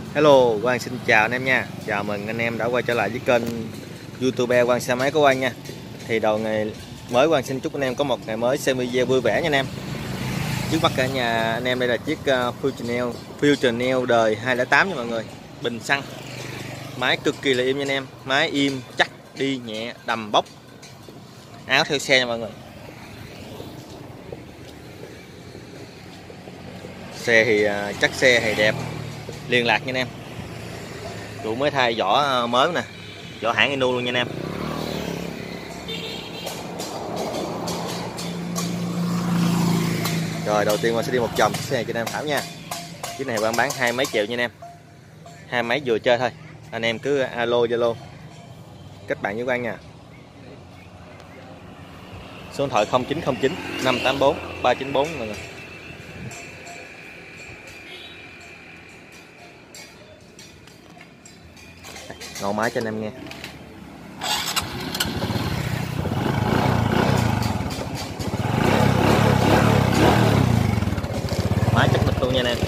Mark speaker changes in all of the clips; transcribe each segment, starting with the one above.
Speaker 1: Hello, Quang xin chào anh em nha. Chào mừng anh em đã quay trở lại với kênh YouTube Quang xe máy của Quang nha. Thì đầu ngày mới Quang xin chúc anh em có một ngày mới xem video vui vẻ nha anh em. Trước mắt cả nhà anh em đây là chiếc Future đời 208 nha mọi người. Bình xăng. Máy cực kỳ là im nha anh em. Máy im chắc, đi nhẹ, đầm bốc. Áo theo xe nha mọi người. Xe thì chắc xe thì đẹp, liền lạc nha anh em. Chủ mới thay vỏ mới nè, vỏ hãng Inu luôn nha anh em. Rồi đầu tiên mình sẽ đi một vòng xe này cho anh em Thảo nha. Chiếc này Quang bán hai mấy triệu nha anh em, hai mấy vừa chơi thôi. Anh em cứ alo Zalo kết bạn với Quang nha. Số điện thoại 0909 584 394 mọi người. Ngồi máy cho anh em nghe. Máy chắc bịch luôn nha anh em.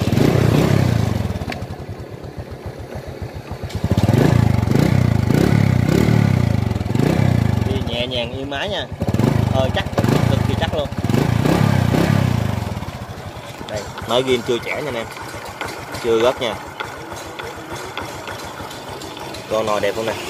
Speaker 1: Đi nhẹ nhàng như máy nha. Chắc, cực kỳ chắc luôn. Đây, nói ghim chưa trẻ nha anh em, chưa gấp nha. Con nồi đẹp luôn nè.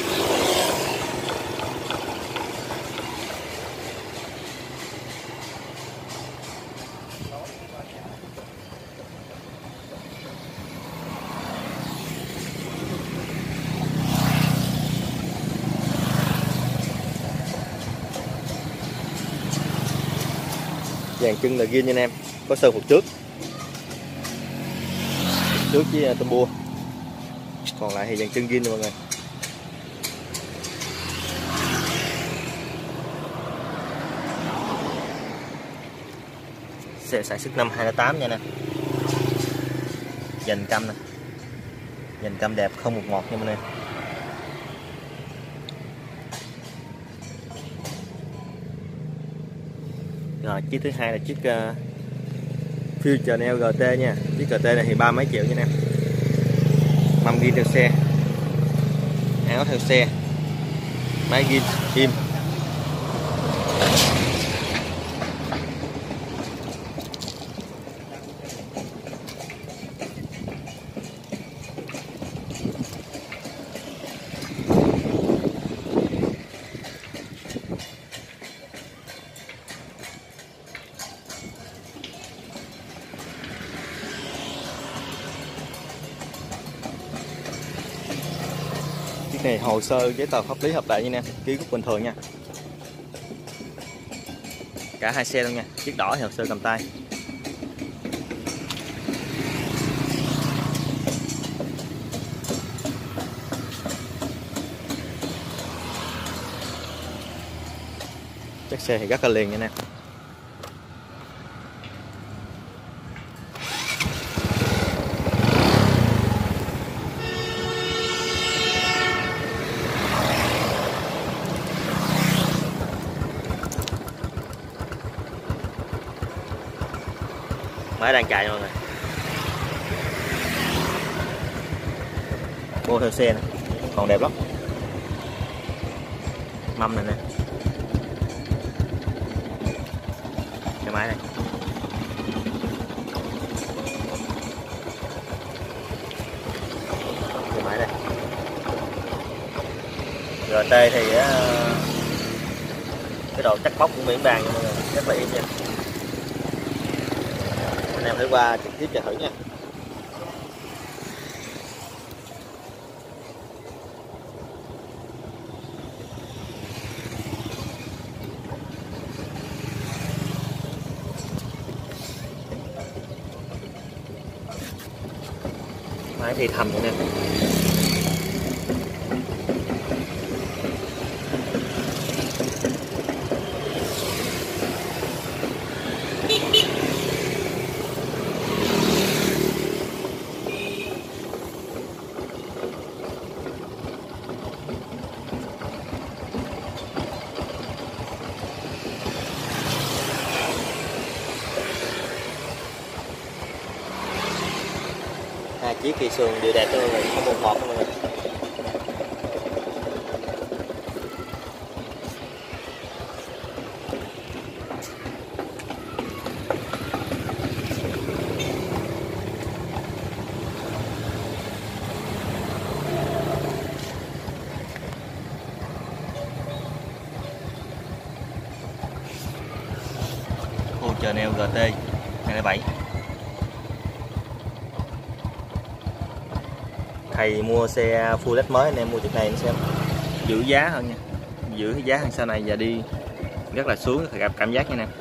Speaker 1: Dàn chân là ghiên nha anh em, có sơn phục trước với tôm bua, còn lại thì dàn chân ghiên nha mọi người. Xe sản xuất năm 2008 nha nè. Dành cam nè, dành cam đẹp không một ngọt nha mọi người. Rồi chiếc thứ hai là chiếc Future GT nha. Chiếc GT này thì ba mấy triệu nha em. Mâm ghi theo xe, áo theo xe, máy ghi im. Chiếc này hồ sơ giấy tờ pháp lý hợp lệ nha em, ký gốc bình thường nha. Cả hai xe luôn nha. Chiếc đỏ thì hồ sơ cầm tay. Chiếc xe thì rất là liền nha em. Máy đang chạy mọi người. Mua theo xe này còn đẹp lắm. Mâm này nè, cái máy này. Cái máy đây. GT thì cái độ chắc bóc của miếng bàn nha mọi người, rất là im nha. Anh em thử qua trực tiếp chờ thử nha. Máy thì thầm nha em. Chiếc kỳ sườn đều đẹp cho mọi người, không một ngọt mọi người. Khu chợ neo GT 207. Thầy mua xe full LED mới, anh em mua chiếc này anh xem giữ giá hơn nha, giữ cái giá hơn sau này và đi rất là xuống, gặp cảm giác nha nè.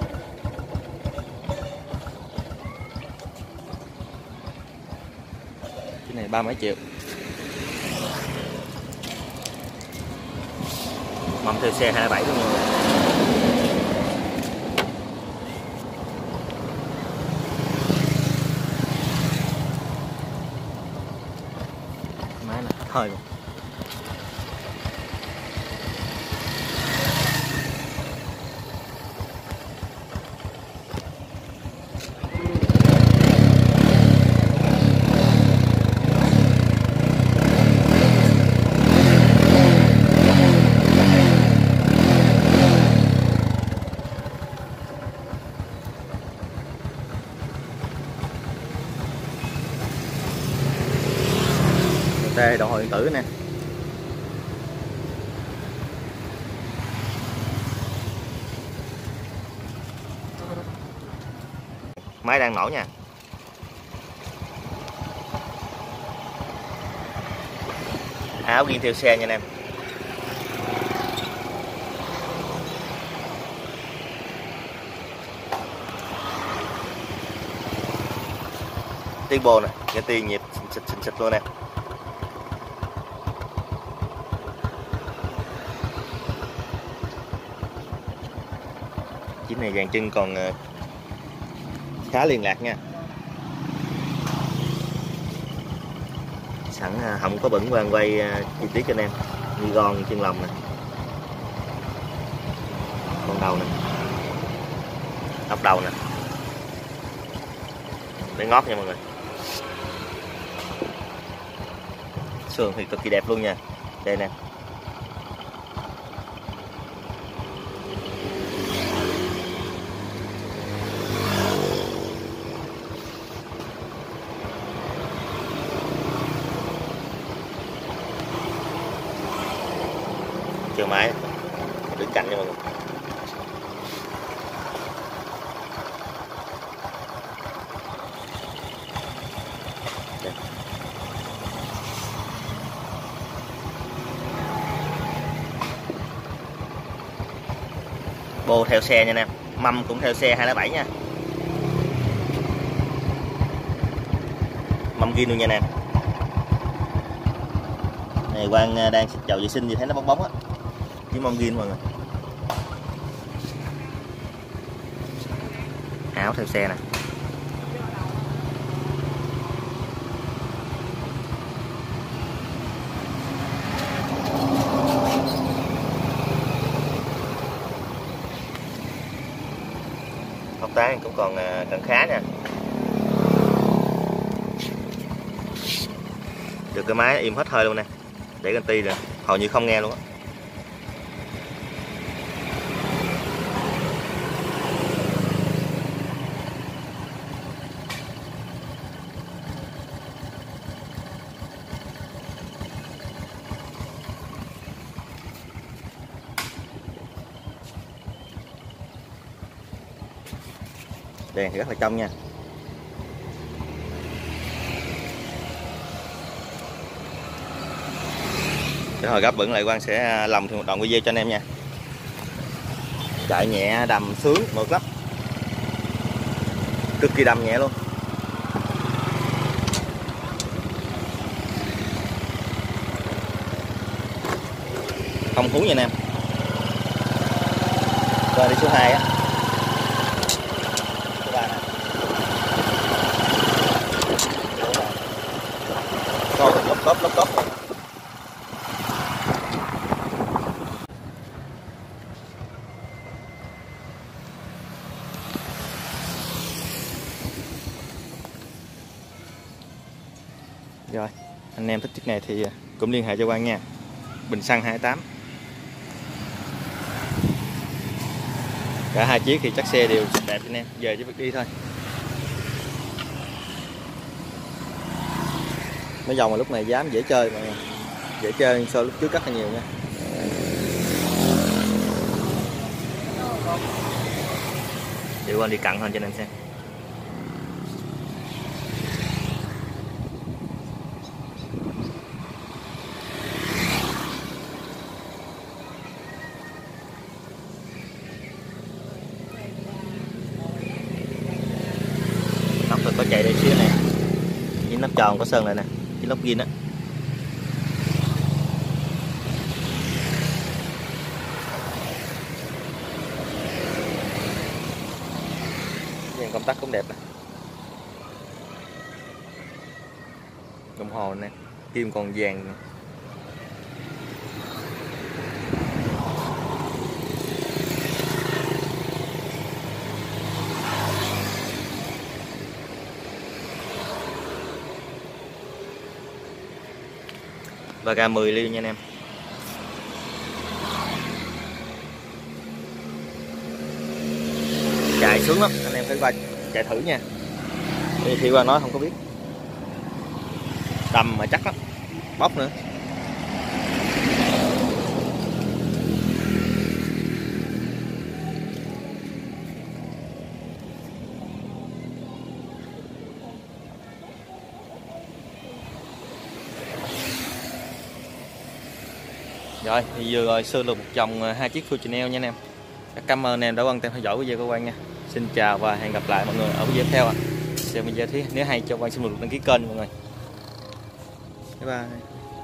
Speaker 1: Cái này 30 mấy triệu. Mâm theo xe 27 luôn rồi. Máy này hơi luôn. Đây đồng hồ điện tử nè. Máy đang nổ nha. Áo ghiên theo xe nha anh em. Turbo nè, cái tiền nhịp xịt luôn nè. Chiếc này dàn chân còn khá liên lạc nha. Sẵn không có bẩn quang quay chi tiết cho anh em, như gòn chân lòng nè, con đầu nè, ốc đầu nè, để ngót nha mọi người. Sườn thì cực kỳ đẹp luôn nha. Đây nè. Chờ máy đứng cạnh nha mọi người. Đây. Bô theo xe nha anh em, mâm cũng theo xe 207 nha. Mâm ghiên luôn nha anh em. Này Quang đang xịt dầu vệ sinh gì thấy nó bóng bóng á, với mâm ghiên mọi người. Áo theo xe nè. Hốc tán cũng còn khá nha. Được cái máy im hết hơi luôn nè, để ganti rồi hầu như không nghe luôn á. Đèn thì rất là trong nha. Để hồi gấp bẩn lại Quang sẽ làm thêm một đoạn video cho anh em nha. Chạy nhẹ đầm sướng mượt lắm, cực kỳ đầm nhẹ luôn. Không hú nha anh em. Rồi đi số 2 á. Số 3 nè. Coi lốp cốp. Rồi, anh em thích chiếc này thì cũng liên hệ cho Quang nha. Bình xăng 28. Cả hai chiếc thì chắc xe đều đẹp anh em, về chỉ việc đi thôi. Mấy dòng mà lúc này dám dễ chơi, mà dễ chơi so lúc trước rất là nhiều nha. Để Quang đi cận hơn cho anh em xem. Nóc thì có chạy đây xíu nè, với nắp tròn có sơn lại nè, với lốp zin á. Dàn công tắc cũng đẹp nè, đồng hồ nè, kim còn vàng nè. Và ga 10 ly nha anh em. Chạy xuống lắm, anh em phải qua chạy thử nha. Thì khi qua nói không có biết. Đầm mà chắc lắm, bóc nữa. Rồi thì vừa rồi sơ lược một vòng hai chiếc Full Chanel nha anh em. Cảm ơn anh em đã quan tâm theo dõi video của Quang nha. Xin chào và hẹn gặp lại mọi người ở video tiếp theo ạ. Xem video nếu hay cho Quang xin một lượt đăng ký kênh mọi người. Bye bye.